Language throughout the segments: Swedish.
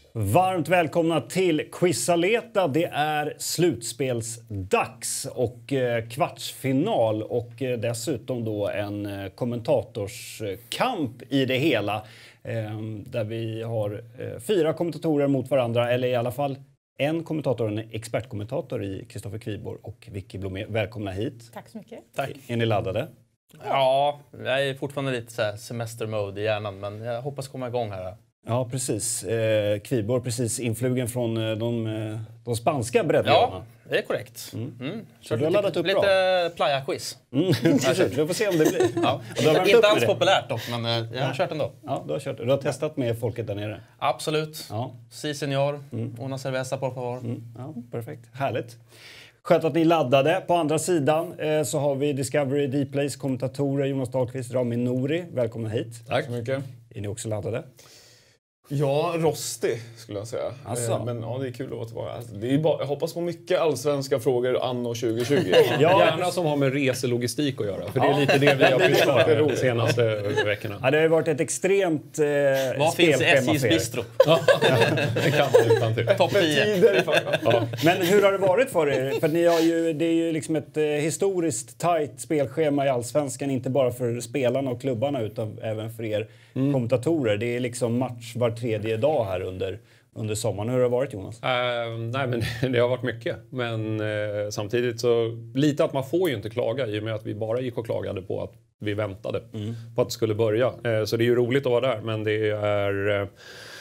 Varmt välkomna till Quizaleta. Det är slutspelsdags och kvartsfinal och dessutom då en kommentatorskamp i det hela. Där vi har 4 kommentatorer mot varandra, eller i alla fall en kommentator och en expertkommentator i Kristoffer Kviborg och Vicky Blomé. Välkomna hit. Tack så mycket. Tack. Är ni laddade? Ja, jag är fortfarande lite så här semestermode i hjärnan, men jag hoppas komma igång här. Ja, precis. Kviborg precis influgen från de spanska breddgraderna. Ja, det är korrekt. Så du har laddat upp lite bra. playa-quiz. Precis, vi får se om det blir. Ja. Inte alls populärt dock, men jag har kört ändå. Ja, du har kört. Du har testat med folket där nere. Absolut. Ja. Si senor, una cerveza por favor. Ja, perfekt. Härligt. Skönt att ni laddade. På andra sidan så har vi Discovery Dplays kommentatorer Jonas Dahlqvist, Rami Nouri. Välkomna hit. Tack så mycket. Är ni också laddade? Ja, rostig skulle jag säga. Asså. Men ja, det är kul att vara tillbaka. Alltså, det är bara, jag hoppas på mycket allsvenska frågor anno 2020. Ja. Gärna som har med reselogistik att göra. För det är lite det vi har pysslat med de senaste veckorna. Ja, det har ju varit ett extremt Vad finns i spelschema SJs för er. bistro? Det kan man utan till. Topp 10. Men hur har det varit för er? För ni har ju, det är ju liksom ett historiskt tajt spelschema i allsvenskan. Inte bara för spelarna och klubbarna utan även för er kommentatorer. Det är liksom match var tredje dag här under sommaren. Hur har det varit, Jonas? Nej, men det har varit mycket. Men samtidigt så lite att man får ju inte klaga i och med att vi bara gick och klagade på att vi väntade på att det skulle börja. Så det är ju roligt att vara där, men det är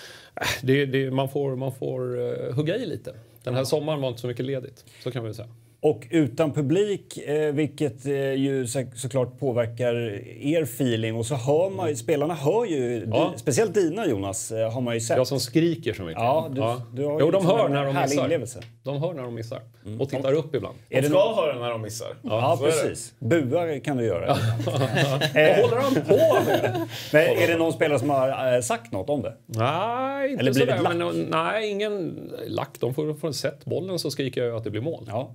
man får hugga i lite. Den här sommaren var inte så mycket ledigt, så kan vi säga. Och utan publik, vilket ju såklart påverkar er feeling. Och så hör man, spelarna hör ju, speciellt dina Jonas, har man ju sett. Jag som skriker så mycket. Ja, du har ju de hör när de härlig missar. inlevelse. De hör när de missar. Och tittar upp ibland. De ska höra när de missar. Ja, precis. Bua kan du göra. Vad håller han på med? Men är det någon spelare som har sagt något om det? Nej, inte eller sådär. lack? Men, nej, ingen lack. De får sett bollen så skriker jag att det blir mål. Ja.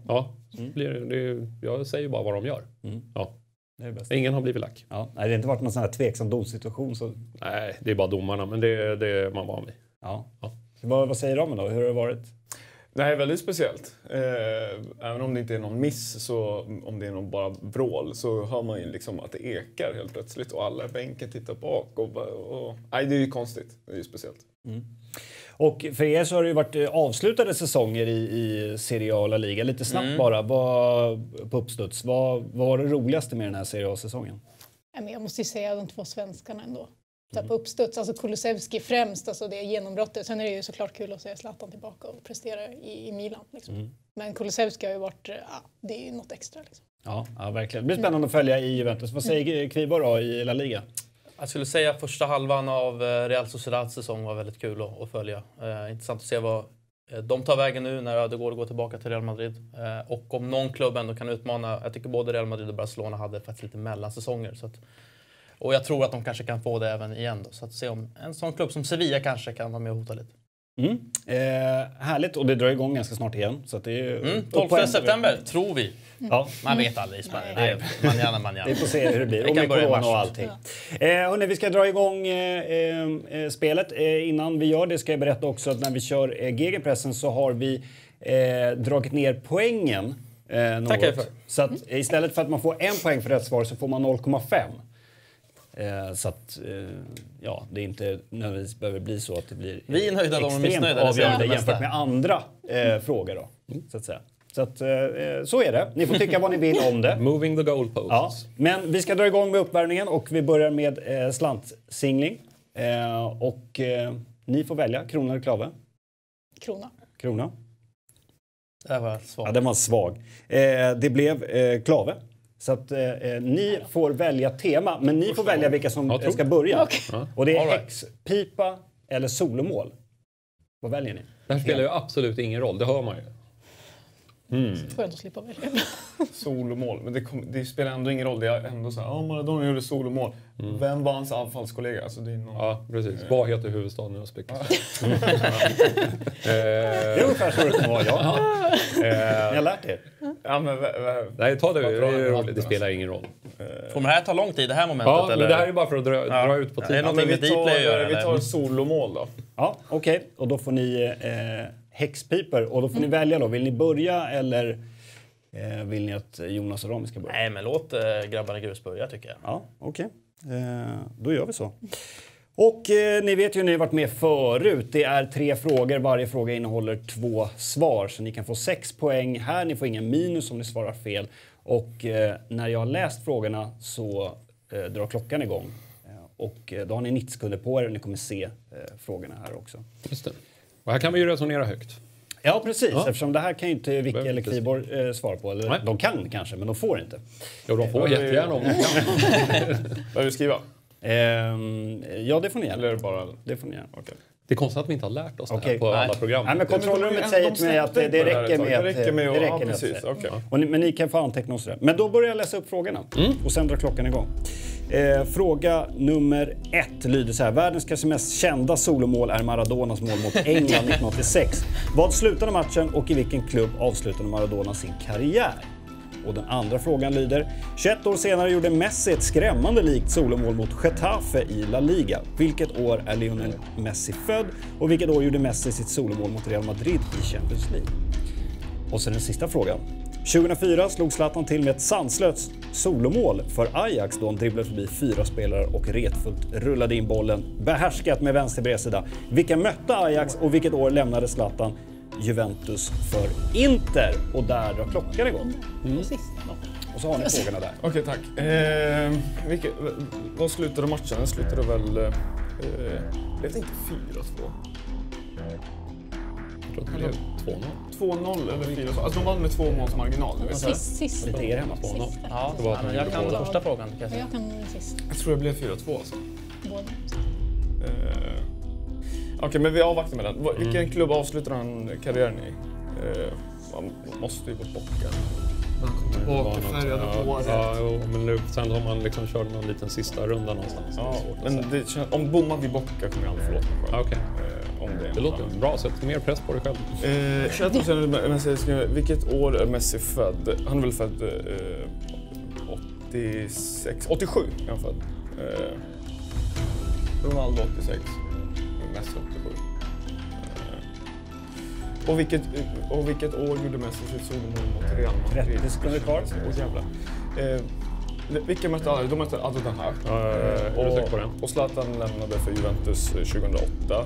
Jag säger bara vad de gör. Ja. Det är det bästa. Ingen har blivit lack. Ja. Nej, det har inte varit någon sån här tveksam domsituation. Så... Nej, det är bara domarna. Men det är man van vid. Ja. Vad säger de då? Hur har det varit? Det här är väldigt speciellt. Även om det inte är någon miss, så om det är någon bara vrål, så hör man ju liksom att det ekar helt plötsligt och alla i bänken tittar bak. Nej, det är ju konstigt. Det är ju speciellt. Och för er så har det ju varit avslutade säsonger i Serie A och La Liga. Lite snabbt bara, på uppstuds. Vad var det roligaste med den här Serie A-säsongen? Jag måste ju säga de 2 svenskarna ändå. Så på uppstuds, alltså Kulusevski främst, alltså det genombrottet. Sen är det ju såklart kul att se Zlatan tillbaka och prestera i Milan. Liksom. Men Kulusevski har ju varit, det är ju något extra. Liksom. Ja, verkligen. Det blir spännande att följa i Juventus. Vad säger Kviborg då i La Liga? Jag skulle säga första halvan av Real Sociedads säsong var väldigt kul att följa. Intressant att se vad de tar vägen nu när Ödegård går tillbaka till Real Madrid. Och om någon klubb ändå kan utmana, jag tycker både Real Madrid och Barcelona hade faktiskt lite mellansäsonger. Så att, och jag tror att de kanske kan få det även igen då. Så att se om en sån klubb som Sevilla kanske kan vara med och hota lite. Härligt, och det drar igång ganska snart igen. Så att det är 12 september, tror vi. Ja. Man vet aldrig i Sverige. Man gärna. Vi får se hur det blir. Och med corona och allting. Hörrni, vi ska dra igång spelet. Innan vi gör det ska jag berätta också att när vi kör gegenpressen så har vi dragit ner poängen något. Tackar jag för. Så att istället för att man får 1 poäng för rätt svar så får man 0,5. Så att det inte nödvändigtvis behöver bli så att det blir vi är nöjda, de är extremt missnöjda, avgörande jämfört med andra frågor då, så att säga. Så att så är det. Ni får tycka vad ni vill om det. Moving the goalposts. Ja, men vi ska dra igång med uppvärmningen och vi börjar med slantsingling. Och ni får välja krona eller klave. Krona. Det var svag. Ja, den var svag. Det blev klave. Så att ni får välja tema, men ni får välja vilka som ska börja. Och det är häxpipa eller solomål. Vad väljer ni? Det här spelar ju absolut ingen roll, det hör man ju. Skönt att slippa välja. Solomål, men det spelar ändå ingen roll. Det är ändå så här, Maradona gjorde solomål. Vem var hans anfallskollega? Alltså, det är någon... Ja, precis. Vad heter huvudstaden i Uzbekistan? Det är ungefär så det var, ja. Ni har lärt er. Ja, men Nej, ta det. Det är roligt. Det spelar ingen roll. Får det här ta lång tid, det här momentet? Ja, eller? Men det här är bara för att dra ut på tiden. Är det någonting med Dplay att göra? Vi tar solomål då. Ja, okej. Och då får ni häxpiper. Och då får ni välja då. Vill ni börja eller vill ni att Jonas och Rami ska börja? Nej, men låt grabbarna grus börja tycker jag. Ja, okej. Då gör vi så. Och ni vet ju, ni har varit med förut. Det är 3 frågor. Varje fråga innehåller 2 svar. Så ni kan få 6 poäng här. Ni får ingen minus om ni svarar fel. Och när jag har läst frågorna så drar klockan igång. Och då har ni 90 sekunder på er och ni kommer se frågorna här också. Just det. Och här kan vi ju resonera högt. Ja, precis. Eftersom det här kan ju inte Vicky eller Kviborg svara på. Eller, Nej. de kan kanske, men de får inte. Jo, de får jättegärna om de kan. Vad vill du skriva? Ja, det får ni gärna. Eller bara... Det får ni gärna. Okay. Det är konstigt att vi inte har lärt oss det Okej. här på alla program. Nej, men kontrollrummet säger till mig att det räcker med att... Det räcker med att... Ja, med precis. att Okay. men ni kan få anteckna och sådär. Men då börjar jag läsa upp frågorna. Och sen drar klockan igång. Fråga nummer 1 lyder så här. Världens kanske mest kända solomål är Maradonas mål mot England 1986. Vad slutade matchen och i vilken klubb avslutade Maradona sin karriär? Och den andra frågan lyder: 21 år senare gjorde Messi ett skrämmande likt solomål mot Getafe i La Liga. Vilket år är Lionel Messi född? Och vilket år gjorde Messi sitt solomål mot Real Madrid i Champions League? Och sen den sista frågan. 2004 slog Zlatan till med ett sanslöst solomål för Ajax då han dribblade förbi 4 spelare och retfullt rullade in bollen behärskat med vänster bredsida. Vilka mötte Ajax och vilket år lämnade Zlatan Juventus för Inter? Och där drar klockan igång. Och så har ni frågorna där. Okej, tack. Vad slutade matchen? Den slutade väl... blev det inte 4-2? Jag tror att det blev 2-0. 2-0 eller 4-2? Alltså de vann med 2 måls marginal. Sist. Lite er hemma. 2-0. Ja, Det var att men jag kan båda. första frågan. Kan jag Och säga. jag kan sist. Jag tror det blev 4-2 alltså. Båda. Okej, men vi avvaktar med den. Vilken klubb avslutar han karriären i? Man måste ju vara Boca. Färgade håret. Ja, jo, men nu, sen har man liksom kört någon liten sista runda någonstans. Ja, Det är svårt att men säga. om bommar vi Boca kommer jag aldrig förlåta mig själv. Okej. Om Det låter bra. Sätt mer press på dig själv. 21 år sedan Messi, vilket år är Messi född? Han är väl född 87 är han född. Ronaldo 86. Messi 87. Och vilket år gjorde Messi sitt solomål mot Real Madrid? 30 sekunder kvar. Åh jävlar. Vilka mötte alla? De mötte Adel den här. Är du säker på den? Och Zlatan lämnade för Juventus 2008.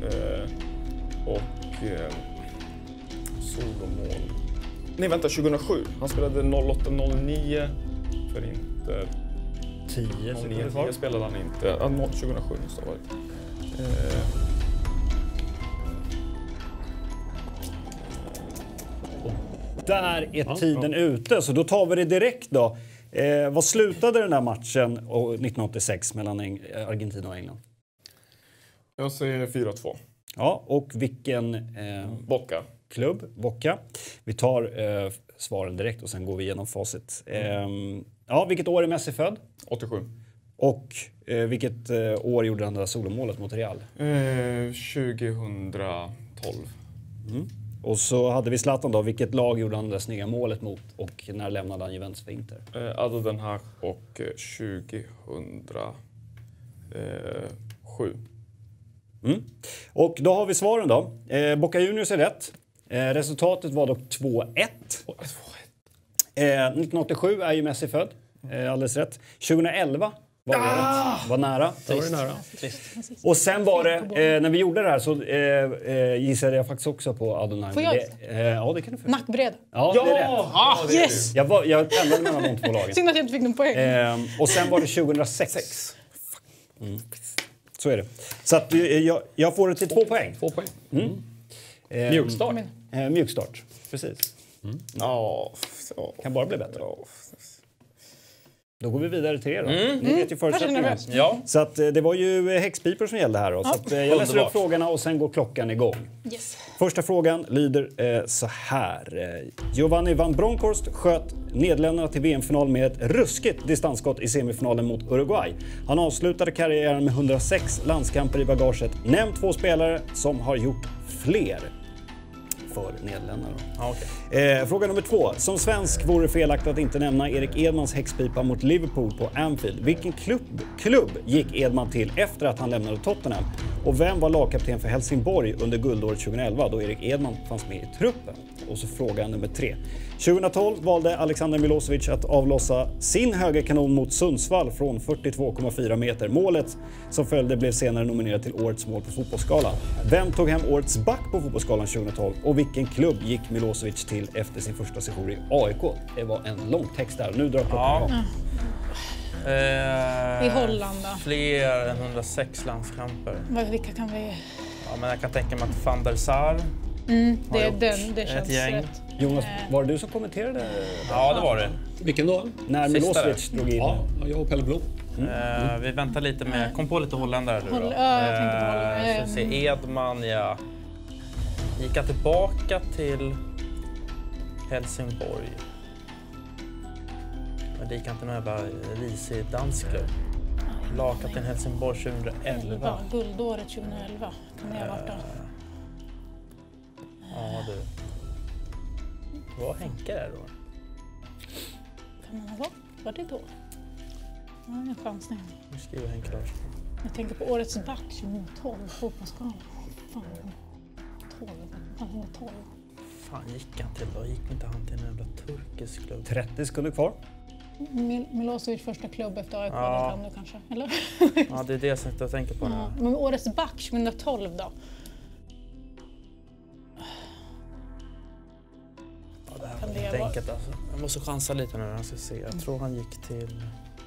Solomål. Nej, vänta, 2007. Han spelade 08-09 för Inter. 10 sekunder kvar. 09 spelade han inte. 2007 måste det ha varit. Där är tiden ute, så då tar vi det direkt då. Vad slutade den här matchen 1986 mellan Argentina och England? Jag säger 4-2. Ja, och vilken Boca. klubb? Boca. Vi tar svaren direkt och sen går vi igenom facit. Ja, vilket år är Messi född? 87. Och vilket år gjorde han det där solomålet mot Real? 2012. Och så hade vi Zlatan då. Vilket lag gjorde han det snygga målet mot och när lämnade han Juventus för Inter? Adel den här och 2007. Och då har vi svaren då. Boca Juniors är rätt. Resultatet var dock 2-1. 1987 är ju Messi född. Alldeles rätt. 2011 var det rätt. Var nära. Då var det nära. Och sen var det, när vi gjorde det här så gissade jag faktiskt också på Adonai. Får jag ja, det kan du få. Nackbred. Ja, det är rätt. Yes! Jag pendlade mellan de två lagen. Synd att jag inte fick någon poäng. Och sen var det 2006. Så är det. Så att jag får det till 2 poäng. 2 poäng. Mjukstart. Mjukstart, precis. Ja. Kan bara bli bättre. Då går vi vidare till er då. Ni vet ju förutsättningarna. Ja. Så att det var ju häxpipor som gällde här då. Så att, jag läser upp Underbart. frågorna och sen går klockan igång. Yes. Första frågan lyder så här. Giovanni van Bronckhorst sköt Nederländerna till VM-final med ett ruskigt distansskott i semifinalen mot Uruguay. Han avslutade karriären med 106 landskamper i bagaget. Nämn 2 spelare som har gjort fler för Nederländerna. Ja, okay. Fråga nummer 2. Som svensk vore det felaktigt att inte nämna Erik Edmans häxpipa mot Liverpool på Anfield. Vilken klubb gick Edman till efter att han lämnade Tottenham? Och vem var lagkapten för Helsingborg under guldåret 2011 då Erik Edman fanns med i truppen? Och så fråga nummer 3. 2012 valde Alexander Milosevic att avlossa sin högerkanon mot Sundsvall från 42,4 meter. Målet som följde blev senare nominerat till årets mål på Fotbollsskalan. Vem tog hem årets back på Fotbollsskalan 2012 och vilken klubb gick Milosevic till efter sin första session i AIK? Det var en lång text där. Nu drar klockan igång. I Holland då? Fler än 106 landskamper. Vilka kan vi... Ja, men jag kan tänka mig att Van der Sar det känns gäng. rätt. Jonas, var det du som kommenterade? Ja, det var det. Vilken då? När Milosevic drog in? Ja, jag och Pelle Blom. Vi väntar lite med... Kom på lite holländare nu då. Ja, jag tänkte på Holland. Så se Edman, ja. Gick jag tillbaka till Helsingborg. Men det gick inte någon jävla risig dansk klubb. Lagkapten Helsingborg 2011. Guldåret 2011. Kan det ha varit då? Ja du. Var Henke där då? Kan man ha varit? Var det då? Ja, en chansning. Nu skriver Henke Larsson. Jag tänker på årets back 2012. Fotbollsskalan. Fan. 12. Fan gick han till då? Gick inte han till en jävla turkisk klubb? 30 sekunder kvar. Milosevic första klubb efter AIK nu kanske, eller? Ja, det är det som jag tänker på nu. Men årets back 2012 då? Ja, det här var inte enkelt alltså. Jag måste chansa lite nu när jag ska se. Jag tror han gick till...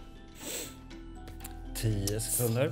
10 sekunder.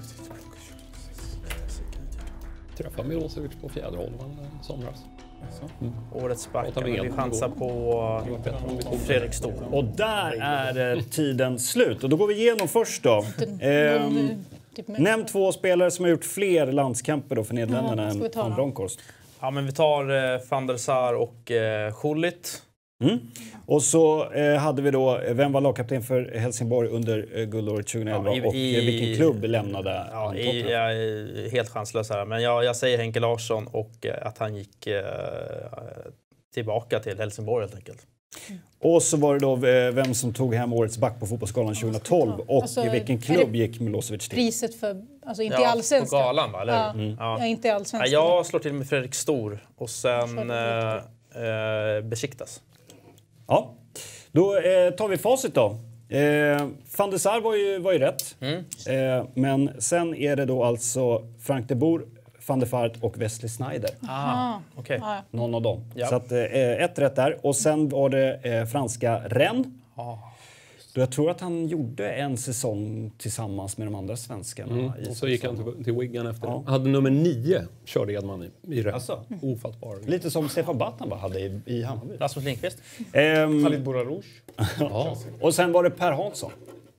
Träffade Milosevic på Fjäderholmen i somras. Årets back. Vi chansar på Fredrik Stor. Och där är tiden slut. Och då går vi igenom först då. Nämn 2 spelare som har gjort fler landskamper då för Nederländerna än van Bronckhorst. Ja, men vi tar Van der Sar och Gullit. Och så hade vi då, vem var lagkapten för Helsingborg under guldåret 2011 och vilken klubb lämnade jag är helt chanslös här, men jag säger Henke Larsson och att han gick tillbaka till Helsingborg helt enkelt. Och så var det då vem som tog hem årets back på Fotbollsskalan 2012 och vilken klubb gick Milosevic till? Priset för, alltså inte i allsvenskan. På galan va, eller hur? Ja, inte i allsvenskan. Jag slår till med Fredrik Stor och sen Besiktas. Ja, då tar vi facit då. Van der Sar var ju rätt. Men sen är det då alltså Frank de Boer, Van der Vaart och Wesley Sneijder. Okej. Någon av dem. Ja. Så att, ett rätt där. Och sen var det franska Rennes. Då jag tror att han gjorde en säsong tillsammans med de andra svenskarna. Och så gick han till Wigan efter det. Hade nummer 9 körde Edman i Rennes. Alltså. Ofattbar. Lite som Stefan Battan hade i Hammarby. Rasmus Lindqvist. Khalid Bourarouche. Och sen var det Per Hansson.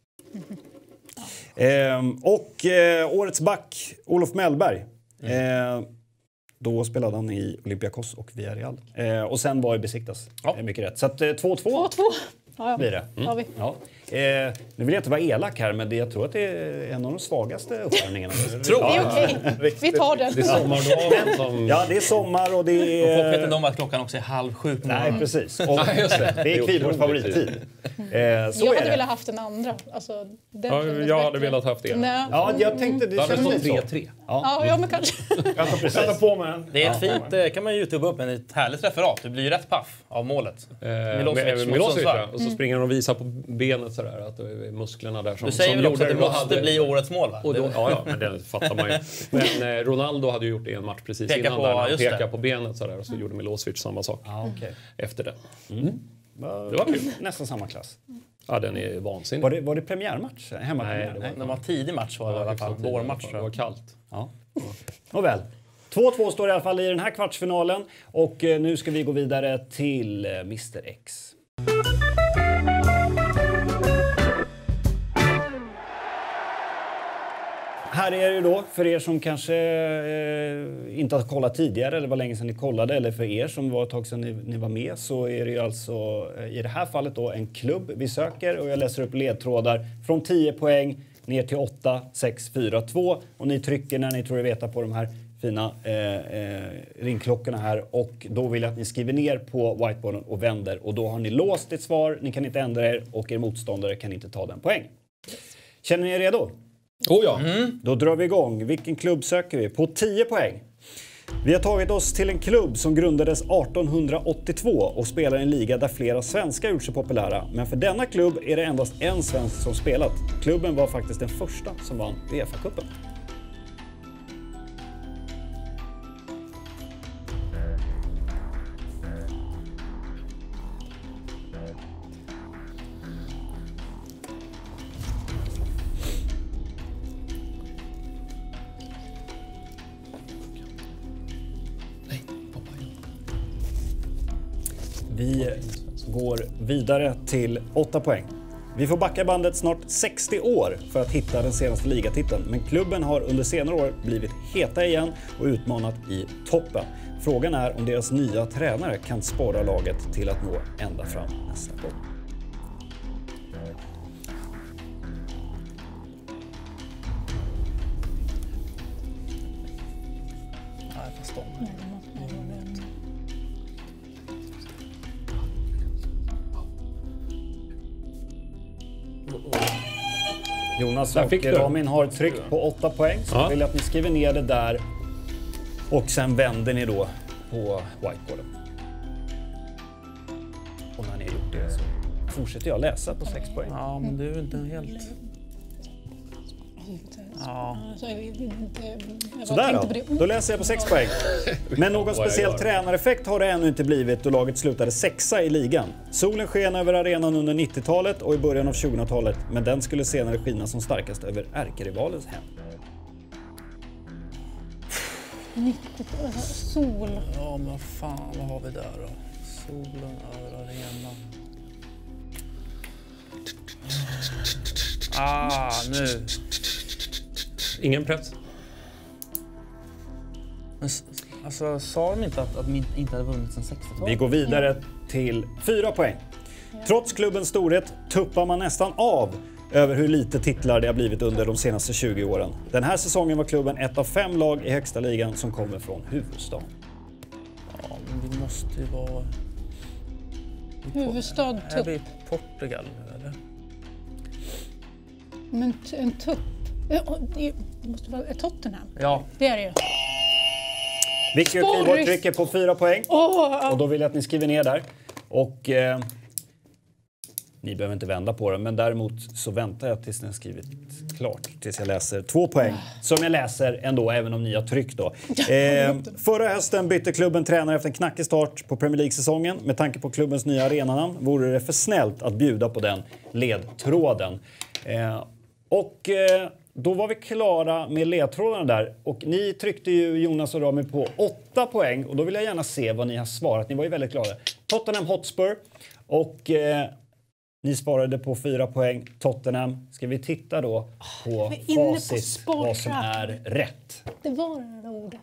Årets back, Olof Mellberg. Då spelade han i Olympiakos och Villarreal. Och sen var det Besiktas. Mycket rätt. Så att 2-2. 2-2. Blir det. Ja. Nu vill jag inte vara elak här, men jag tror att det är en av de svagaste uppvärmningarna. Det är okej. Vi tar den. Det är sommardagen som... Ja, det är sommar och det är... Och folk vet inte om att klockan också är 6:30 på morgonen. Nej, precis. Och det är Kviborgs favorittid. Jag hade velat haft den andra. Alltså, den jag hade velat haft det. Ja, jag tänkte det kändes så. 3-3. Ja, men kanske. Jag på med. Det är ett fint, kan man ju YouTube upp, men ett härligt referat. Det blir ju rätt paff av målet. Milosevic, och så springer de och visar på benet sådär, att det är musklerna där som... Du säger väl också att det måste bli årets mål, va? Och då, ja, men det fattar man ju. Men Ronaldo hade ju gjort det i en match precis innan där han pekade på benet sådär, och så gjorde Milosevic samma sak efter det. Det var kul. Nästan samma klass. Ja, den är vansinnig. Var det premiärmatch? Nej, det var en tidig match var det i alla fall. Vårmatch tror jag. Det var kallt. Ja. Och väl. 2-2 står i alla fall i den här kvartsfinalen. Och nu ska vi gå vidare till Mr X. Här är det då, för er som kanske inte har kollat tidigare eller var länge sedan ni kollade, eller för er som var ett tag sedan ni var med, så är det ju alltså i det här fallet då en klubb vi söker, och jag läser upp ledtrådar från 10 poäng ner till 8, 6, 4, 2, och ni trycker när ni tror er veta på de här fina ringklockorna här, och då vill jag att ni skriver ner på whiteboarden och vänder, och då har ni låst ett svar, ni kan inte ändra er och er motståndare kan inte ta den poäng. Känner ni er redo? Oh ja. Då drar vi igång. Vilken klubb söker vi? På 10 poäng. Vi har tagit oss till en klubb som grundades 1882 och spelar i en liga där flera svenskar gjort sig populära. Men för denna klubb är det endast en svensk som spelat. Klubben var faktiskt den första som vann UEFA-cupen. Vi går vidare till 8 poäng. Vi får backa bandet snart 60 år för att hitta den senaste ligatiteln. Men klubben har under senare år blivit heta igen och utmanat i toppen. Frågan är om deras nya tränare kan spåra laget till att nå ända fram nästa gång. Nej, jag förstår. Jonas Där och fick du. Ramin har tryckt på 8 poäng. Så Ja. vill jag att ni skriver ner det där. Och sen vänder ni då på whiteboarden. Och när ni har gjort det så fortsätter jag läsa på 6 poäng. Ja, men du är inte helt... Ja. Sådär då läser jag på 6 poäng. Men någon speciell tränareffekt har det ännu inte blivit och laget slutade 6:a i ligan. Solen sken över arenan under 90-talet och i början av 2000-talet, men den skulle senare skina som starkast över ärkerivalens hem. 90-talet, sol. Ja, men vad fan, vad har vi där då? Solen över arenan. Nu. Ingen press. Men, alltså, sa de inte att de inte hade vunnit sedan 60-talet? Vi går vidare till 4 poäng. Trots klubbens storhet tuppar man nästan av över hur lite titlar det har blivit under de senaste 20 åren. Den här säsongen var klubben ett av 5 lag i högsta ligan som kommer från huvudstaden. Ja, men det måste ju vara... Huvudstad, Är tupp. vi i Portugal nu, eller? Men en tupp. Ja, det måste vara Tottenham. Ja. Det är det ju. Vicky och Keyboard trycker på 4 poäng. Och då vill jag att ni skriver ner där. Och ni behöver inte vända på den, men däremot så väntar jag tills ni har skrivit klart. Tills jag läser 2 poäng. Som jag läser ändå, även om ni har tryckt då. Förra hösten bytte klubben tränare efter en knackig start på Premier League-säsongen. Med tanke på klubbens nya arenanamn vore det för snällt att bjuda på den ledtråden. Då var vi klara med ledtrådarna där. Och ni tryckte ju Jonas och Rami på 8 poäng. Och då vill jag gärna se vad ni har svarat. Ni var ju väldigt glada. Tottenham Hotspur. Och ni svarade på 4 poäng. Tottenham. Ska vi titta då på facit vad som är rätt? Det var det där ordet.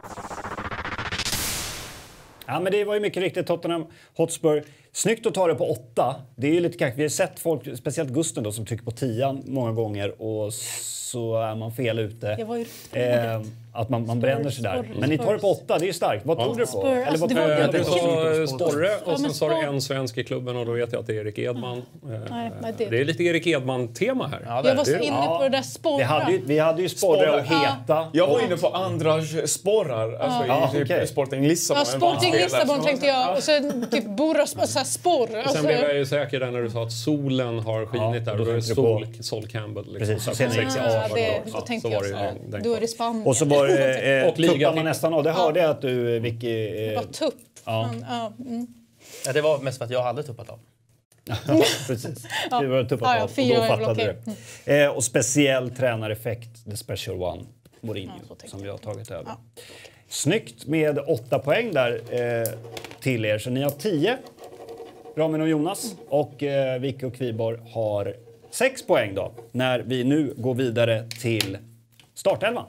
Ja, men det var ju mycket riktigt Tottenham Hotspur. Snyggt att ta det på 8. Det är ju lite kaxigt. Vi har sett folk, speciellt Gusten då, som trycker på 10 många gånger och så är man fel ute. Det var ju att man bränner sig där. Men ni tar det på 8, det är ju starkt. Vad tog du på? Spurs. Eller vad Det var- Du sa Sporre och Ja, sen men sa du Spor- en svensk i klubben och då vet jag att det är Erik Edman. Nej, men det- Det är lite Erik Edman-tema här. Ja, Jag var så det är inne på det där sporra. Vi hade ju Sporre och Heta. Jag var inne på andra sporrar, alltså i okej. Sporting Lissabon. Ja, Sporting Lissabon tänkte jag. Och sen typ Boras, såhär sporr. Sen Alltså, blev jag ju säker där när du sa att solen har skinit där. och Och då då är tänkte du det Sol Campbell. Liksom. Precis, så sen Så gick sex det A av. var det det, då. då Ja, tänkte så jag var det så. den Då är det Spanien. Och så var det Och liga tuppar man titt. nästan av. Det hörde jag att du, Vicky... Det var tupp. Ja. Ja, det var mest för att jag hade tuppat av. Precis. Det var tuppat Ja, av. Och 4 då är väl fattade okej. du. Och speciell tränareffekt, the special one, Mourinho, så tänkte som vi har tagit över. Ja. Snyggt med 8 poäng där till er. Så ni har 10, Ramin och Jonas. Och Vicky och Kviborg har 6 poäng då. När vi nu går vidare till startelvan.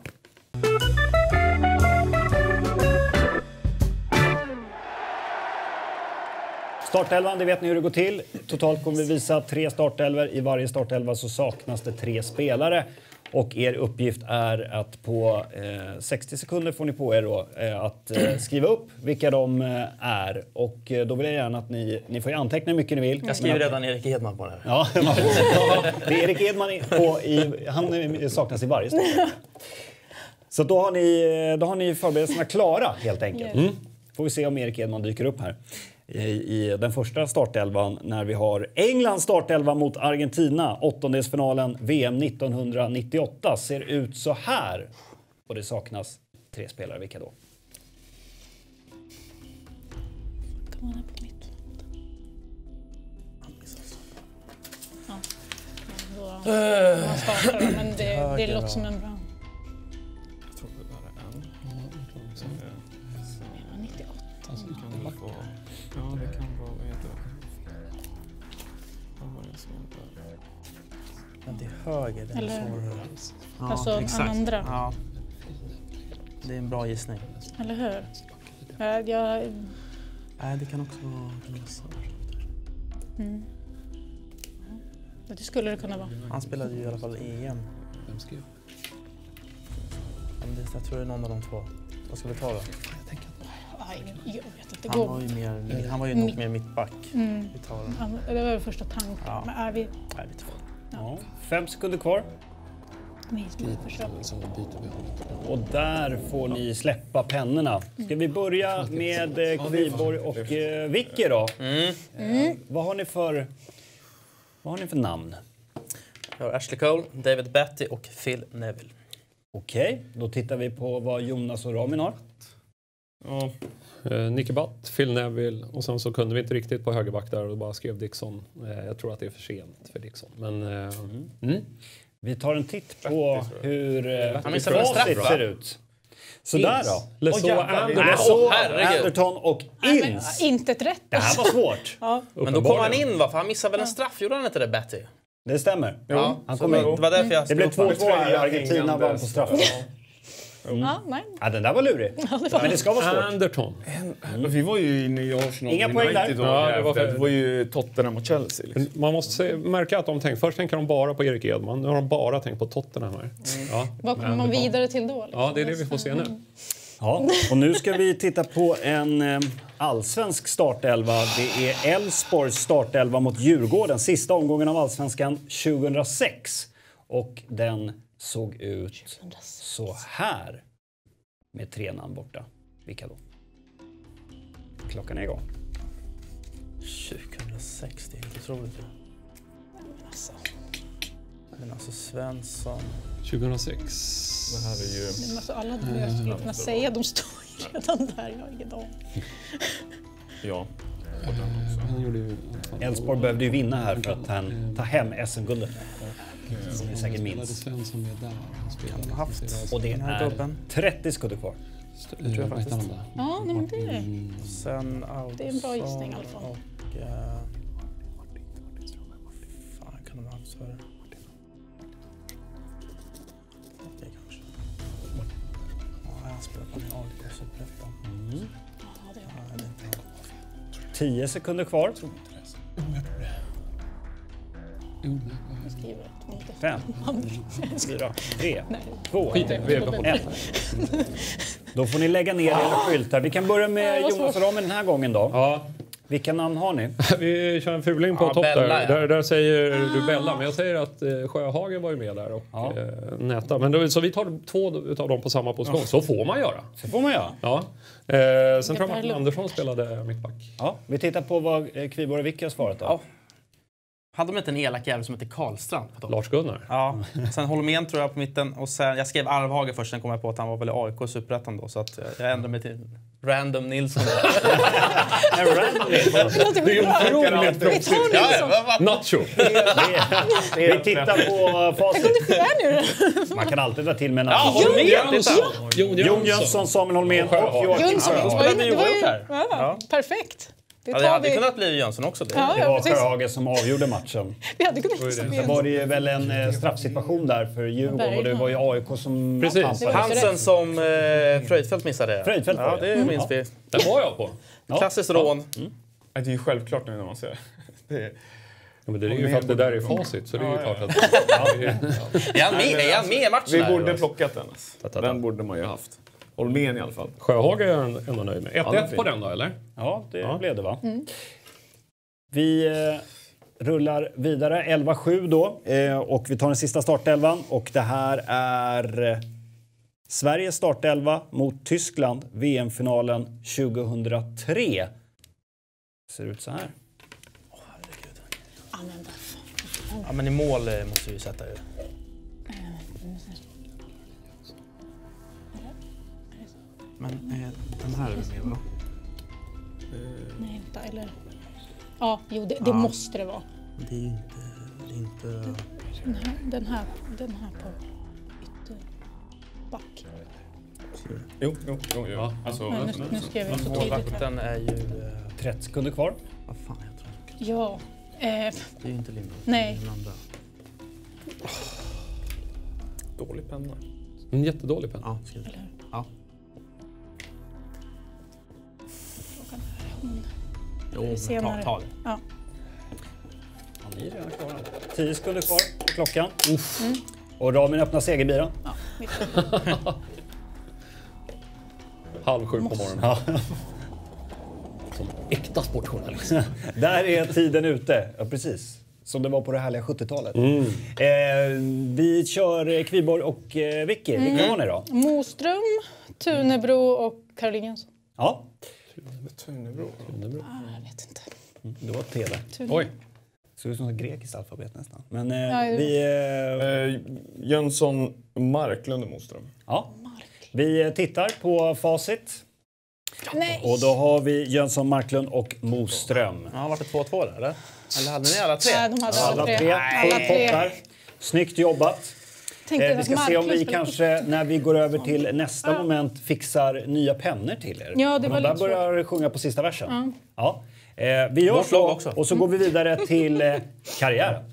Startelvan, det vet ni hur det går till. Totalt kommer vi visa 3 startelver. I varje startelva så saknas det 3 spelare. Och er uppgift är att på 60 sekunder får ni på er då, att skriva upp vilka de är. Och då vill jag gärna att ni får anteckna hur mycket ni vill. Jag skriver redan Erik Edman på det här. Ja, det är Erik Edman han saknas i varje start. Så då har ni förberedelserna klara helt enkelt. Får vi se om Erik Edman dyker upp här i den första startelvan när vi har Englands startelva mot Argentina. Åttondelsfinalen VM 1998 ser ut så här. Och det saknas 3 spelare. Vilka då? Kan man på mitt? Ja. Då man startar då, men det låter som en bra. Jag tror det där är en. 98. Alltså, det kan vara... Ja, det kan vara... Vad heter det? Vad var det som inte... Men det är höger. Det är Eller- svårare. Ja, Alltså exakt. andra. Ja. Det är en bra gissning. Eller hur? Nej, det kan också vara... Det skulle det kunna vara. Han spelade ju i alla fall EM. Vem skrev? Men jag tror det är någon av de två. Vad ska vi ta då? Jag vet inte. Han var ju nog mer mittback. Vi tar den. Det var väl första tanken. Ja. Men är vi... Nej, vi tar den. Ja, 5 sekunder kvar. Så byter vi. Och där får ni släppa pennorna. Ska vi börja med Kviborg och Vicky då? Vad har ni för namn? Jag har Ashley Cole, David Batty och Phil Neville. Okej, då tittar vi på vad Jonas och Ramin har. Ja, Nicky Butt, Phil Neville och sen så kunde vi inte riktigt på högerback där och bara skrev Dixon. Jag tror att det är för sent för Dixon. Men Vi tar en titt på hur Han missade en straff, facit va? ser ut. Sådär då. Lesaux Lesaux, Anderton och Inns. Inte ett rätt. Det här var svårt. Men då kom han in, va? För han missade väl en straff, gjorde han inte det, Batty? Det stämmer. Ja, Han så kom in. det var därför jag Det blev skrev upp 2-2 här. Argentina vann på straff. Ja, nej. Ja, den där var lurig. Men det ska vara svårt. Anderton. vi var ju inne i Arsenal Inga poäng där. United då. Ja, det var Det var ju Tottenham och Chelsea. Liksom. Man måste märka att först tänker de bara på Erik Edman. Nu har de bara tänkt på Tottenham här. Ja, Vad kommer man vidare till då? Liksom? Ja, det är det vi får se nu. Ja, och nu ska vi titta på en allsvensk startelva. Det är Elfsborgs startelva mot Djurgården. Sista omgången av Allsvenskan 2006. Och den såg ut så här. Med 3 namn borta. Vilka då? Klockan är igång. 2006, det är helt otroligt. Men alltså Svensson... 2006. Det här är ju... Men alltså, alla jag skulle kunna säga, de står ju redan där. Jag har ingen aning. Ja. Han gjorde ju... Elfsborg behövde ju vinna här för att ta hem SM-guldet. Som ni säkert minns. Svensson med där. Han spelade. haft. Och det Den här är gubben. 30 sekunder kvar. tror jag faktiskt. Ja, nej, men det är Sen Augutsson Det är en bra gissning i alla fall. Och... fan, kan de ha haft för? Det kanske. Ja, jag spelar på en AIK Superettan. Ja, det är Nej, det är inte han. 10 sekunder kvar. jag skriver ett. 5, 4, 3, Nej. 2, Skit i, vi är på 1. Då får ni lägga ner era skyltar. Vi kan börja med Jonas och Ramen den här gången då. Ja, Vilka namn har ni? vi kör en fuling på Ja, topp Bella, där. ja. Där säger du Bella, men jag säger att Sjöhagen var ju med där och Ja. Näta. Men då, så vi tar 2 utav dem på samma position. Så får man göra. Så får man göra. Ja. Sen tror jag Martin Andersson spelade mittback. Ja, vi tittar på vad Kviborg och Vicky har svarat då. Ja. Hade de inte en elak jävel som heter Karlstrand på topp? Lars-Gunnar. Ja, sen Holmén tror jag på mitten och sen, jag skrev Arvhage först, sen kom jag på att han var väl i AIK Superettan då, så att jag ändrade mig till Random Nilsson. En random list. Det är otroligt proffsigt. Nacho. Vi tittar på facit. Man kan alltid dra till med namn. Ja, Holmén! Jon Jönsson, Samuel Holmén och Joakim Jönsson, Sjöhagen. det var ju, här. ja, perfekt. Det Ja, det tar hade vi. kunnat bli Jönsson också. Det. Ja, Det ja, var precis. Sjöhagen som avgjorde matchen. Vi hade kunnat Sen var det ju väl en straffsituation där för Djurgården och det var ju AIK som... Precis. tappade. Hansen som Fröjdfält missade. Fröjdfält var Ja, det. det minns vi. Den var jag på. Ja. Klassiskt rån. Det är ju självklart nu när man ser det. Ja, men det är ju för att det där är facit, så det är ju klart att... Är han med i matchen? Vi här, borde då? plockat den. Den borde man ju haft. Holmén i alla fall. Sjöhage är jag ändå nöjd med. 1-1 på den då, eller? Ja, det blev det va? Vi rullar vidare, 11-7 då. Och vi tar den sista startelvan. Och det här är Sveriges startelva mot Tyskland, VM-finalen 2003. Ser ut så här. Ja, men i mål måste vi sätta ju. Men den här är med va? Nej, inte. Eller... Ja, jo, det måste det vara. Det är inte... Den här på ytterback. Jo. Ja. Alltså, Nu skrev jag så tydligt här. Målvakten är ju... 30 sekunder kvar. Vad fan heter den? Ja. Det är ju inte Lindblom. Nej. Den andra. dålig penna. En jättedålig penna. Ja, skriv. Ja. Jo, men ta det. Ja. Ja, ni är redan klara. 10 sekunder kvar på klockan. Och Ramin öppnar segerbiran. Ja, 6:30 på morgonen. Ja. Som äkta sportjournalist. Där är tiden ute. Ja, precis. Som det var på det härliga 70-talet. Vi kör Kviborg och Vicky. Vilka har ni då? Moström, Tunebro och Caroline Jönsson. Ja. Tunebro. Jag vet inte. Det var T där. Oj. Så det är som ett grekiskt alfabet nästan. Men Ja, vi... Jönsson, Marklund och Moström. Ja. Vi tittar på facit. Nej. Och då har vi Jönsson, Marklund och Moström. Ja, var det 2-2 där, eller? Eller hade ni alla tre? Nej, de hade Alla tre. Alla tre. Pottar. Snyggt jobbat. Tänkte Vi att ska se om Marklund vi skulle- kanske, när vi går över till nästa moment, fixar nya pennor till er. Ja, det var de där lite börjar sjunga på sista versen. Ja. Vi gör Vårt lag så också. och så går vi vidare till karriären.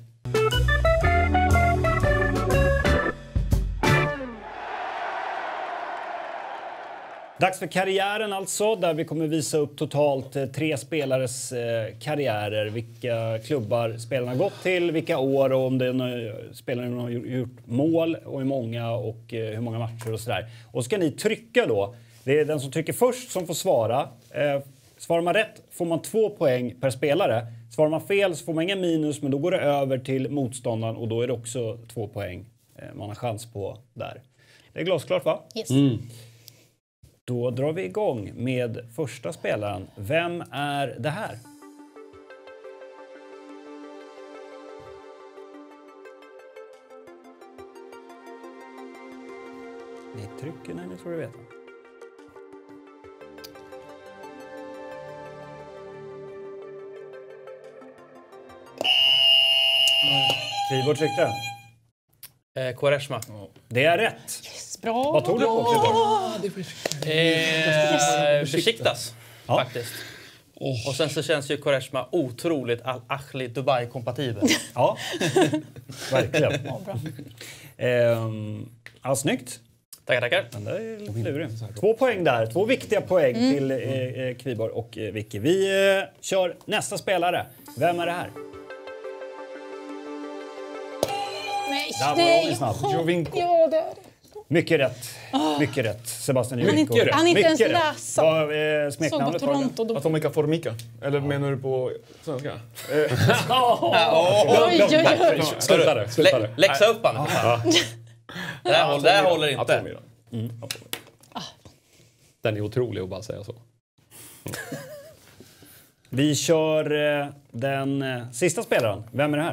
Dags för karriären alltså, där vi kommer visa upp totalt 3 spelares karriärer. Vilka klubbar spelarna gått till, vilka år och om spelarna har gjort mål och hur många och hur många matcher och sådär. Och ska ni trycka då. Det är den som trycker först som får svara. Svarar man rätt får man 2 poäng per spelare. Svarar man fel så får man ingen minus, men då går det över till motståndaren och då är det också 2 poäng man har chans på där. Det är glasklart va? Yes. Då drar vi igång med första spelaren. Vem är det här? Ni trycker när ni tror du vet. Kviborg tryckte. Quaresma. Det är rätt. Yes, bra. Vad tog du på Kviborg? Besiktas, Ja. faktiskt. Och sen så känns ju Quaresma otroligt Al-Ahli Dubai-kompatibel. Ja, verkligen. Ja, bra. Ja, snyggt. Tackar. Den där är lite lurig. 2 poäng där. 2 viktiga poäng till Kviborg och Vicky. Vi kör nästa spelare. Vem är det här? Nej, Där var nej. Robin snabb. Jovinko. Ja, det är det. Mycket rätt. Mycket rätt. Sebastian Jovinko. Mycket rätt. Han inte ens Mycket rätt. läsa. Vad Såg på smeknamnet var det? Toronto. Då... Atomica Formica. Eller menar du på svenska? Oj, oj, oj. Sluta det. Läxa upp han. Det här håller inte. Atomi då. Den är otrolig att bara säga så. Vi kör den sista spelaren. Vem är det här?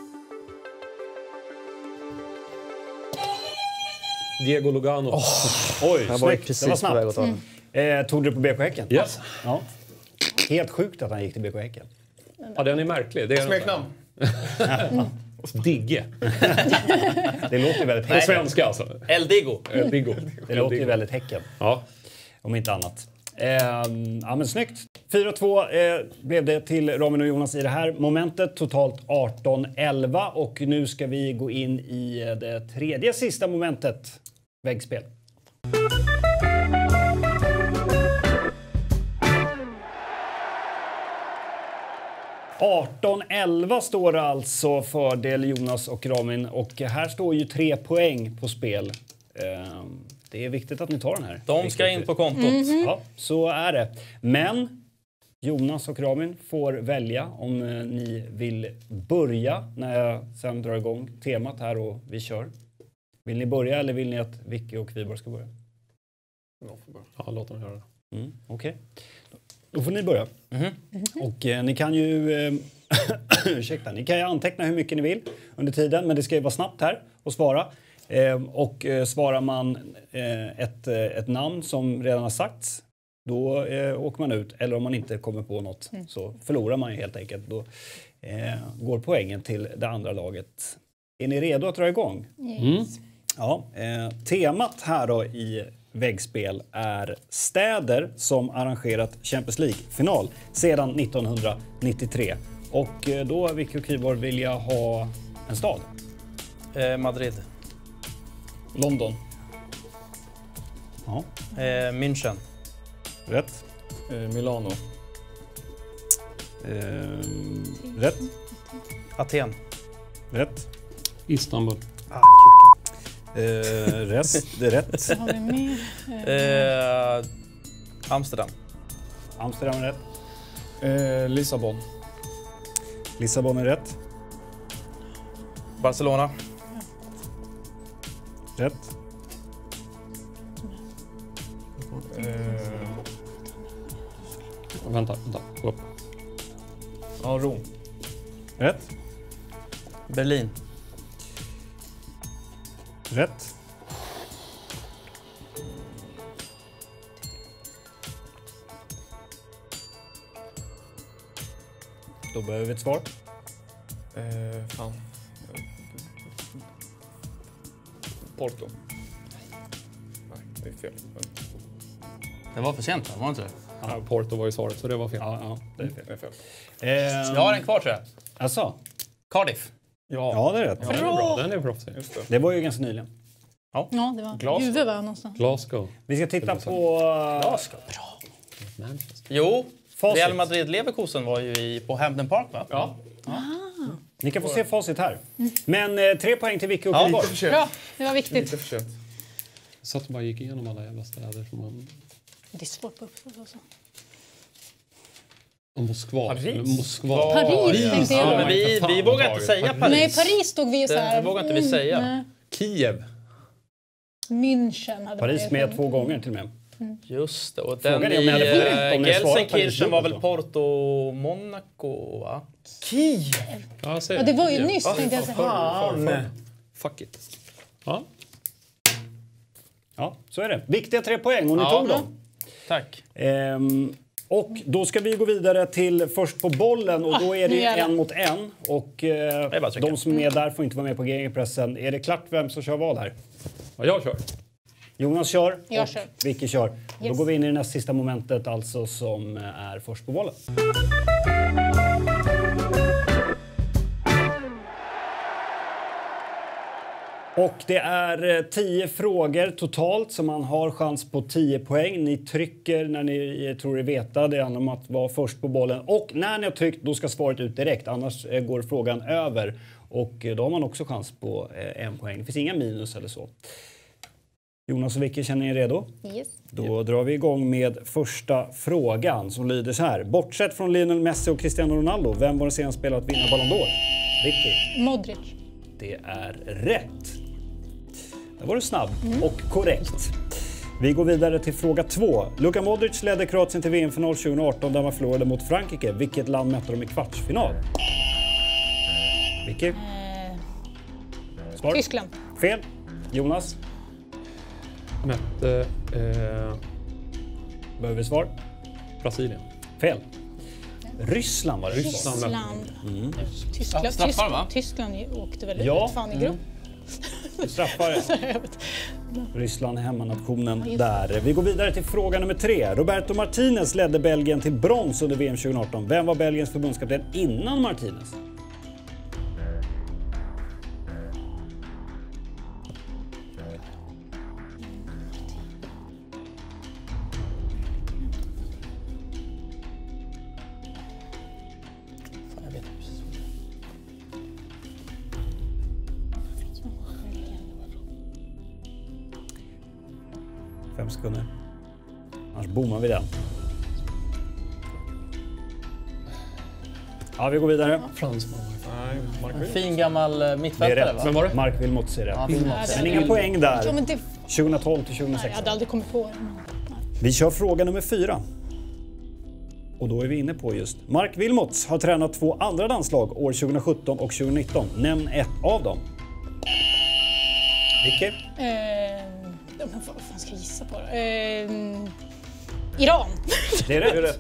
Diego Lugano. Oj, var snyggt. precis Det var på väg att snabbt. ta Tog du på BK Häcken? Yes. Ja. Helt sjukt att han gick till BK Häcken. Ja, den är märklig. Det är Smeknamn. Digge. Det låter ju väldigt På Häcken. svenska alltså. El Digo. Diggo. Det låter ju väldigt Häcken. Ja. Om inte annat. Ja, men snyggt. 4-2 blev det till Ramin och Jonas i det här momentet. Totalt 18-11. Och nu ska vi gå in i det tredje sista momentet. Väggspel. 18-11 står det alltså fördel Jonas och Ramin. Och här står ju 3 poäng på spel. Det är viktigt att ni tar den här. De ska in på kontot. Ja, så är det. Men Jonas och Ramin får välja om ni vill börja när jag sen drar igång temat här och vi kör. Vill ni börja eller vill ni att Vicky och Kviborg ska börja? Ja, låt dem göra det. Okej. Då får ni börja. Och ni kan ju ursäkta, ni kan ju anteckna hur mycket ni vill under tiden, men det ska ju vara snabbt här och svara. Och svarar man ett namn som redan har sagts, då åker man ut. Eller om man inte kommer på något så förlorar man ju helt enkelt. Då går poängen till det andra laget. Är ni redo att dra igång? Ja, temat här då i väggspel är städer som arrangerat Champions League-final sedan 1993. Och då, Vicky och Kviborg, vill jag ha en stad. Madrid. London. Ja. München. Rätt. Milano. Rätt. Aten. Rätt. Istanbul. Rätt. Det är rätt. Har vi med? Amsterdam. Amsterdam är rätt. Lissabon. Lissabon är rätt. Barcelona. Rätt. Vänta. Gå upp. Ja, Rom. Rätt. Berlin. Rätt. Då behöver vi ett svar. Fan. Porto. Nej, det är fel. Det var för sent, var det inte det? Ja, Porto var ju svaret, så det var fel. Ja, det är fel. Det är fel. Jag har en kvar, tror jag. Alltså, Cardiff. ja, det är rätt. Den är bra. Den är proffsig. Just det. Det var ju ganska nyligen. Ja, det var Glasgow. Juve var någonstans. Glasgow. Vi ska titta på... Manchester. Jo, Facit. Real Madrid-Leverkusen var ju på Hampden Park, va? Ja. Ni kan få se facit här. Men 3 poäng till Vicky och Kviborg. Lite för sent. Bra, det var viktigt. Lite för sent. Jag satt och bara gick igenom alla jävla städer. Som man... Det är svårt på uppsats också. Och Moskva. Paris. Moskva. Paris tänkte jag. Ja, men vi vågar inte säga Paris. Nej, Paris stod vi så här. Det vågar inte vi säga. Nej. Kiev. München hade Paris man med 2 gånger till och med. Just det. Och den Frågan är om jag hade fått rätt om jag svarade Gelsenkirchen var väl Paris. Porto Monaco, va? Kiev! Ja, jag säger Ja, det var ju Kiev. nyss tänkte jag säga. Fan! Fuck it. Ja. Ja, så är det. Viktiga 3 poäng och ni tog dem. Tack. Och då ska vi gå vidare till först på bollen och då är det ju nu jävlar. 1 mot 1. Och bara trycka. de som är där får inte vara med på gegenpressen. Är det klart vem som kör vad här? Ja, jag kör. Jonas kör Jag och kör. Vicky kör. Då Yes. går vi in i det näst sista momentet alltså som är först på bollen. Och det är 10 frågor totalt så man har chans på 10 poäng. Ni trycker när ni tror er veta. Det handlar om att vara först på bollen. Och när ni har tryckt då ska svaret ut direkt. Annars går frågan över. Och då har man också chans på 1 poäng. Det finns inga minus eller så. Jonas och Vicky, känner ni er redo? Yes. Då drar vi igång med första frågan som lyder så här. Bortsett från Lionel Messi och Cristiano Ronaldo, vem var den senaste spelaren att vinna Ballon d'Or? Vicky. Modric. Det är rätt. Där var du snabb och korrekt. Vi går vidare till fråga 2. Luka Modric ledde Kroatien till VM-final 2018 där man förlorade mot Frankrike. Vilket land mötte de i kvartsfinal? Vicky? Svar? Tyskland. Fel. Jonas? Mötte Behöver vi svar? Brasilien. Fel. Ryssland var det. Tyskland. Tyskland. Straffar, va? Tyskland åkte väl Ja. ut fan i grupp. Straffar. Ryssland, hemmanationen där. Vi går vidare till fråga nummer 3. Roberto Martinez ledde Belgien till brons under VM 2018. Vem var Belgiens förbundskapten innan Martinez? Fan, jag vet 5 sekunder. Annars bommar vi den. Ja, vi går vidare. Fransman. En fin gammal mittfältare, va? Vem var det? Mark Wilmots är det. Ja, Wilmots. Men inga poäng där. Ja, men det, 2012 till jag 2016. hade aldrig kommit på det. Vi kör fråga nummer 4. Och då är vi inne på just. Mark Wilmots har tränat 2 andra landslag år 2017 och 2019. Nämn ett av dem. Vicky? Vad fan ska jag gissa på då? Iran. Det är rätt.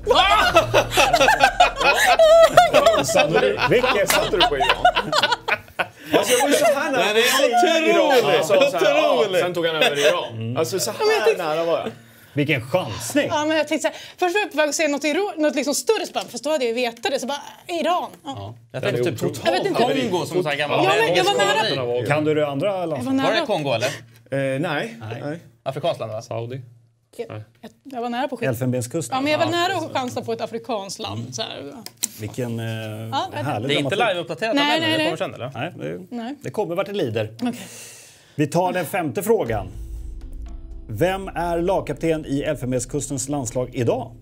Vilket satte du på Iran? Alltså jag var ju så här nära. Det är otroligt! Sen tog han över Iran. Alltså så här nära var jag. Vilken chansning! Ja, men jag tänkte så här, först var jag på väg att säga något liksom större spann, fast då hade jag vetat det. Så bara, Iran. Ja. Jag tänkte typ Jag vet inte. Kongo som så här gammal. Ja, men jag var nära. Kan du det andra Jag landslag? var nära. Var det Kongo eller? Nej. Afrikanskt land, va? Saudi. Jag var nära på skit. Elfenbenskusten. Ja, men jag var nära att chansa på ett afrikanskt land. Så här. Vilken det- härlig Det är inte dramatik. live-uppdaterat Nej, än, nej, det nej. kommer sen eller? Nej, Nej. det kommer vart det lider. Okej. Vi tar den 5:e frågan. Vem är lagkapten i Elfenbenskustens landslag idag?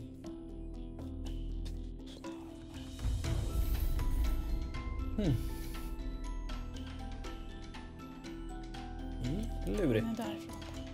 Lurigt. Därifrån.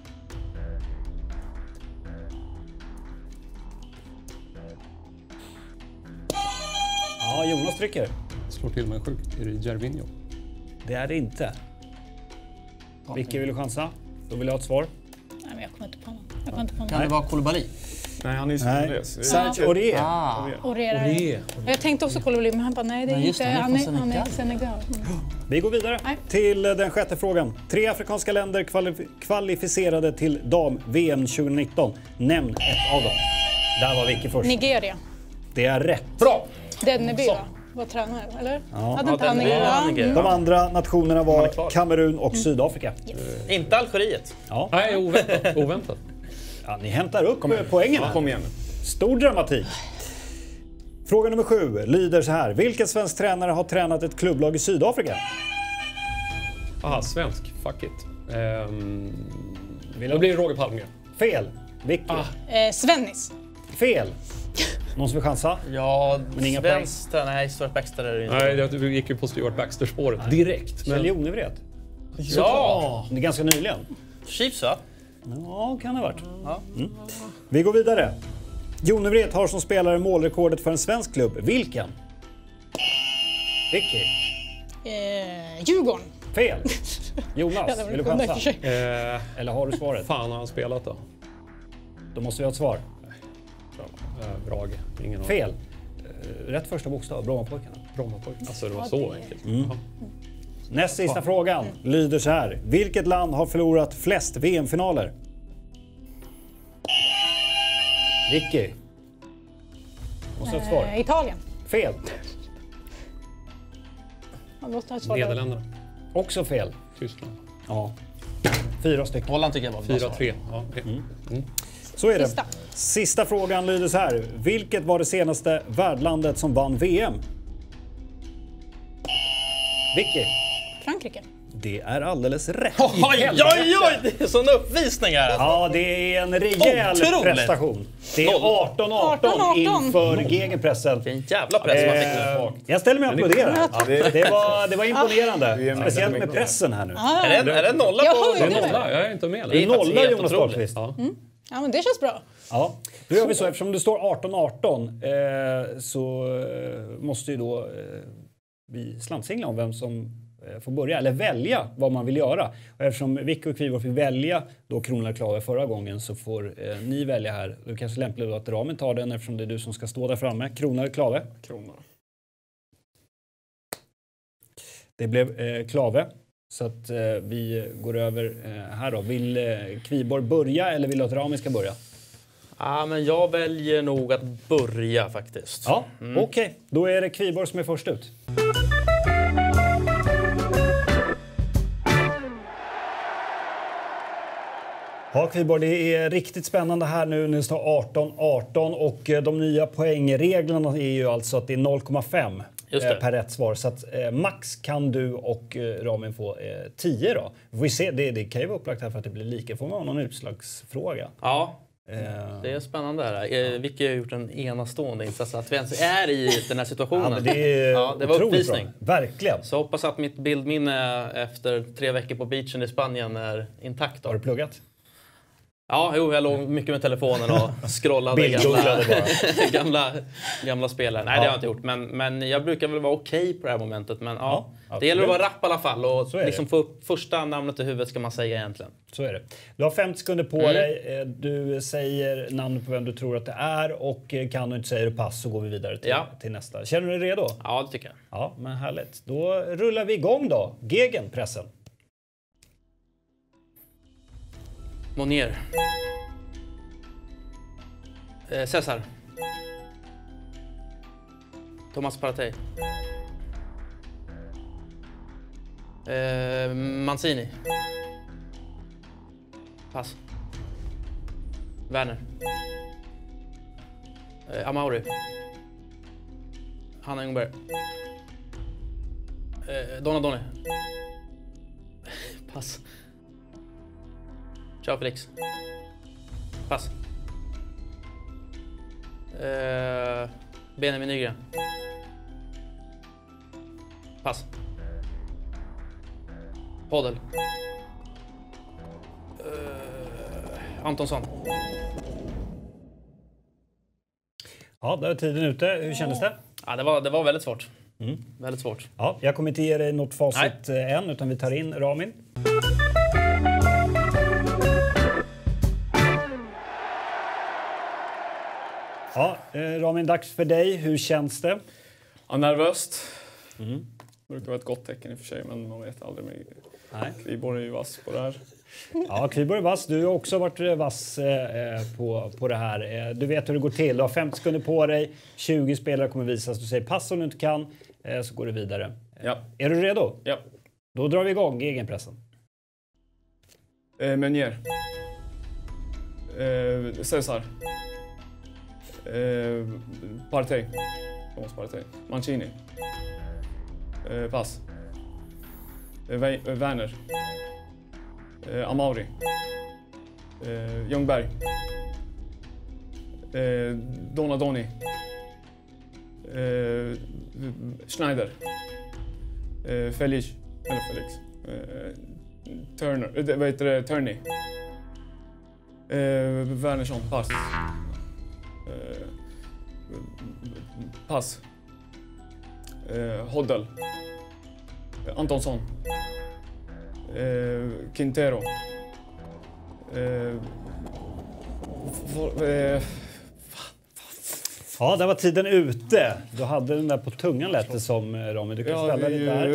Ja, Jonas trycker. Slår till med en sjuk. Är det Gervinho? Det är det inte. Vicky, vill du chansa? Då vill jag ha ett svar. Nej, men jag kommer inte på någon. Jag kommer inte på Kan någon. det vara Koulibaly? Nej, han är ju senegales. Serge Aurier. Orera. Jag tänkte också kolla men han bara nej, det är just inte. det, Han är Senegal. Vi går vidare Nej. till den 6:e frågan. 3 afrikanska länder kvalificerade till dam-VM 2019. Nämn ett av dem. Där var Vicky först. Nigeria. Det är rätt. Bra! Denneby va? Var tränare, eller? Hade inte han Denneby var Nigeria? Nigeria. De andra nationerna var klar. Kamerun och Sydafrika. Inte Algeriet. Ja. Nej, oväntat. Ja, ni hämtar upp poängen här. Kom igen. Stor dramatik. Fråga nummer 7 lyder så här. Vilken svensk tränare har tränat ett klubblag i Sydafrika? Aha, svensk. Fuck it. Då blir det Roger Palmgren. Fel. Vicky. Svennis. Fel. Någon som vill chansa? Ja, Men inga svenskt. Nej, Stuart Baxter är det inte. Nej, vi gick ju på Stuart Baxter-spåret direkt. Kjell Jonevred. Ja! Det är ganska nyligen. Chiefs, va? Ja, kan det ha varit. Ja. Vi går vidare. Jonevred har som spelare målrekordet för en svensk klubb. Vilken? Vicky. Djurgården. Fel. Jonas, det var vill du det i och för chansa? sig. Eller har du svaret? Fan har han spelat då? Då måste vi ha ett svar. Brage. Ingen aning. Fel. Rätt första bokstav, Brommapojkarna. Brommapojk. Alltså det var så enkelt. Jaha. Näst sista frågan lyder så här. Vilket land har förlorat flest VM-finaler? Vicky. Måste ha ett svar. Italien. Fel. Man måste ha ett svar. Nederländerna. Också fel. Tyskland. Ja. 4 stycken. Holland tycker jag var bra svar. 4-3. Ja, okej. Så är det. Sista. Sista frågan lyder så här. Vilket var det senaste värdlandet som vann VM? Vicky. Frankrike. Det är alldeles rätt. Oj, oj, oj! Det är sån uppvisning här alltså. Ja, det är en rejäl Otroligt. prestation. Det är 18-18 inför gegenpressen. Vilken jävla press man fick nu. Jag ställer mig och applåderar. Ja, det var imponerande. är Speciellt med mycket. pressen här nu. Är det en nolla Jag på... hör ju Det är det. nolla, jag är inte med. Det är faktiskt Nolla helt Jonas otroligt. Dahlqvist. Ja. Ja, men det känns bra. Ja, då gör vi så. Eftersom det står 18-18 så måste ju då vi slantsingla om vem som får börja, eller välja vad man vill göra. Och eftersom Vicky och Kvivor fick välja då Krona eller Klave förra gången så får ni välja här. Det är kanske lämpligt att Ramen tar den eftersom det är du som ska stå där framme. Krona eller Klave? Krona. Det blev Klave. Så att vi går över här då. Vill Kviborg börja eller vill du att Ramen ska börja? Ja, men jag väljer nog att börja faktiskt. Ja, okej. Då är det Kviborg som är först ut. Ja, Kviborg, det är riktigt spännande här nu när det står 18-18 och de nya poängreglerna är ju alltså att det är 0,5 per rätt svar. Så att max kan du och Ramin få 10 då. Vi får se, det kan ju vara upplagt här för att det blir lika. Får man ha någon utslagsfråga? Ja. Det är spännande här. Vicky har gjort en enastående insats att vi ens är i den här situationen. Ja, det var uppvisning. Verkligen. Så hoppas att mitt bildminne efter 3 veckor på beachen i Spanien är intakt. Då. Har du pluggat? Ja, jag låg mycket med telefonen och scrollade gamla spelare. Nej, det har jag inte gjort. Men jag brukar väl vara okej på det här momentet. Men det gäller att vara rapp i alla fall. Och liksom få upp första namnet i huvudet ska man säga egentligen. Så är det. Du har 50 sekunder på dig. Du säger namnet på vem du tror att det är. Och kan du inte säga pass så går vi vidare till nästa. Känner du dig redo? Ja, det tycker jag. Ja, men härligt. Då rullar vi igång då. Gegenpressen. Monier. Cesar. Thomas Partey. Mancini. Pass. Werner. Amauri. Hanna Ljungberg. Donadoni. Pass. Ciao Felix. Pass. Benjamin Nygren. Pass. Hodel. Antonsson. Ja, där är tiden ute. Hur kändes det? Ja, det var väldigt svårt. Väldigt svårt. Ja, jag kommer inte ge dig något facit än, utan vi tar in Ramin. Ja, Ramin, dags för dig. Hur känns det? Ja, nervöst. Det brukar vara ett gott tecken i och för sig, men man vet aldrig. Kviborg är ju vass på det här. Ja, Kviborg är vass. Du har också varit vass på det här. Du vet hur det går till. Du har 50 sekunder på dig. 20 spelare kommer visas. Du säger pass om du inte kan, så går du vidare. Ja. Är du redo? Ja. Då drar vi igång gegenpressen. Meunier. Cesar. Partey. Thomas Partey. Mancini. Pass. Werner. Amauri. Ljungberg. Donadoni. Schneider. Felix. Turner. Vad heter det? Turney. Wernersson. Pass. Pass. Hodel. Antonsson. Quintero. Ja, där var tiden ute. Du hade den där på tungan lät det som, Ramin. Du kan ställa lite där.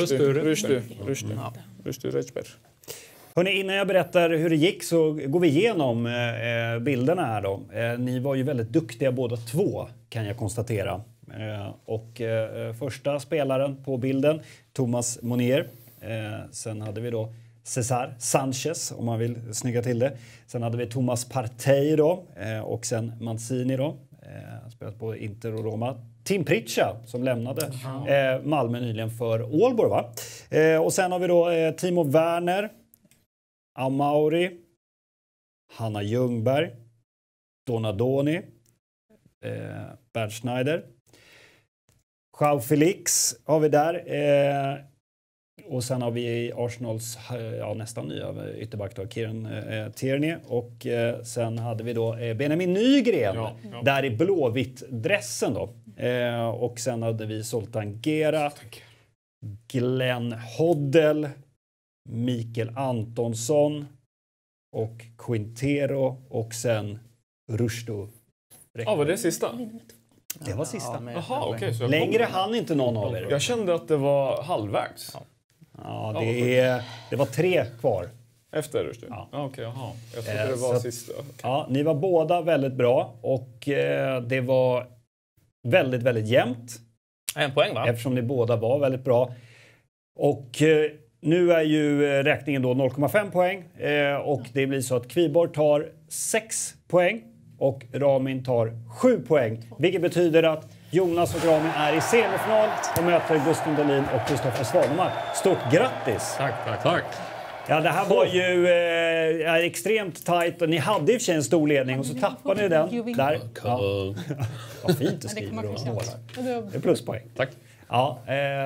Rushdu Rejber. Hörrni, innan jag berättar hur det gick så går vi igenom bilderna här då. Ni var ju väldigt duktiga båda två, kan jag konstatera. Och första spelaren på bilden, Thomas Monier. Sen hade vi då Cesar Sanchez, om man vill snygga till det. Sen hade vi Thomas Partey då, och sen Mancini då. Spelat på Inter och Roma. Tim Pritcha som lämnade Malmö nyligen för Ålborg, va? Och sen har vi då Timo Werner, Amauri, Hanna Ljungberg, Donadoni, Bernd Schneider, Joao Felix har vi där. Och sen har vi Arsenals nästan nya ytterback då, Kieran Tierney. Och sen hade vi då Benjamin Nygren där i blåvitt-dressen då. Och sen hade vi Zoltan Gera, Glenn Hoddle, Mikael Antonsson och Quintero och sen Rushdu. Ja, var det sista? Det var sista. Jaha, okej. Så längre hann inte någon av er. Jag kände att det var halvvägs. Ja, det var 3 kvar. Efter Rushdu? Ja. Okej, jaha. Jag trodde det var sista. Okay. Ja, ni var båda väldigt bra och det var väldigt, väldigt jämnt. 1 poäng, va? Eftersom ni båda var väldigt bra. Och nu är ju räkningen då 0,5 poäng. Och det blir så att Kviborg tar 6 poäng. och Ramin tar 7 poäng. Vilket betyder att Jonas och Ramin är i semifinal och möter Gusten Dahlin och Kristoffer Svanemar. Stort grattis! Tack. Ja, det här var ju extremt tajt och ni hade i och för sig en stor ledning och så tappade ni den. Där. Ja. Vad fint du skriver och målar. Det är pluspoäng. Tack. Ja,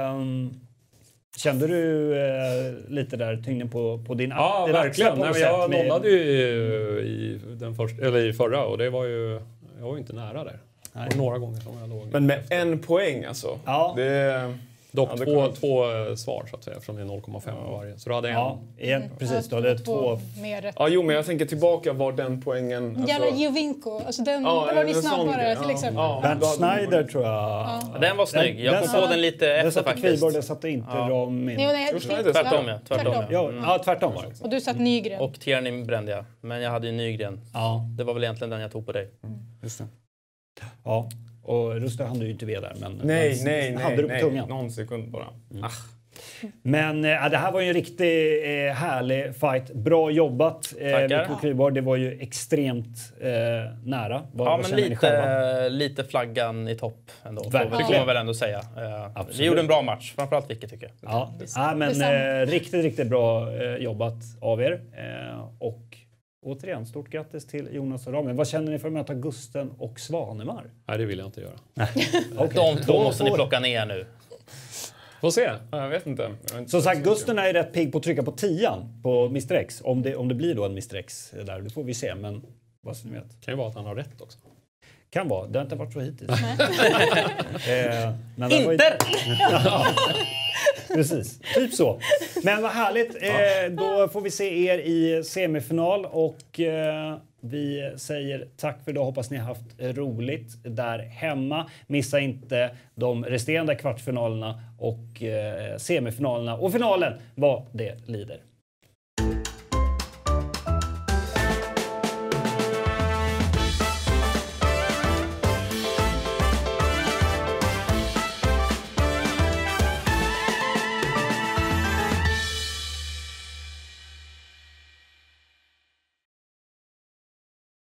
kände du lite där tyngden på din Ja, verkligen. Nej, jag nollade ju i förra och det var ju... Jag var ju inte nära där. Nej. Och några gånger som jag låg. Men med en poäng alltså? Ja. Dock två svar så att säga, från det 0,5 varje. Så du hade en precis. Du hade 2 mer rätt. Ja, jo, men jag tänker tillbaka var den poängen... Alltså... Gärna Jovinko. Alltså den var ni snabbare till exempel. Bernt Schneider tror jag. Ja, den var snygg. Jag kom på den lite efter faktiskt. Den satte inte Ramin. Tvärtom. Ja, tvärtom var det. Och du satt Nygren. Och Tierney brände jag. Men jag hade ju Nygren. Ja. Det var väl egentligen den jag tog på dig. Just det. Ja. Och Ruster hann du ju inte med där. Men nej, hade du på tungan. Någon sekund bara. Men det här var ju en riktigt härlig fight. Bra jobbat Viktor Kryborg. Det var ju extremt nära. Men lite flaggan i topp ändå. Får man väl ändå säga. Vi gjorde en bra match. Framförallt Vicky tycker jag. Ja, men riktigt bra jobbat av er. Och återigen, stort grattis till Jonas och Ramin. Vad känner ni för att möta Gusten och Svanemar? Nej, det vill jag inte göra. De två måste ni plocka ner nu. Får se. Jag vet inte. Som sagt, Gusten är rätt pigg på att trycka på 10 på Mr X. Om det blir då en Mr X där, det får vi se. Men vad som ni vet. Kan ju vara att han har rätt också. Kan vara. Det har inte varit så hittills. Inte! Precis, typ så. Men vad härligt. Då får vi se er i semifinal och vi säger tack för idag. Hoppas ni har haft roligt där hemma. Missa inte de resterande kvartsfinalerna och semifinalerna och finalen vad det lider.